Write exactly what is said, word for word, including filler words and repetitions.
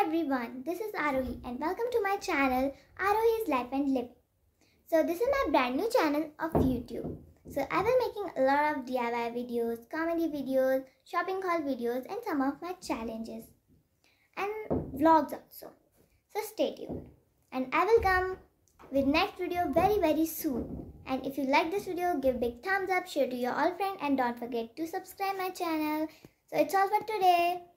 everyone, this is Arohi and welcome to my channel Arohi's Life and Living. So this is my brand new channel of YouTube. So I will making a lot of D I Y videos, comedy videos, shopping haul videos and some of my challenges and vlogs also. So stay tuned and I will come with next video very very soon. And if you like this video, give big thumbs up, share to your all friends and don't forget to subscribe my channel. So it's all for today.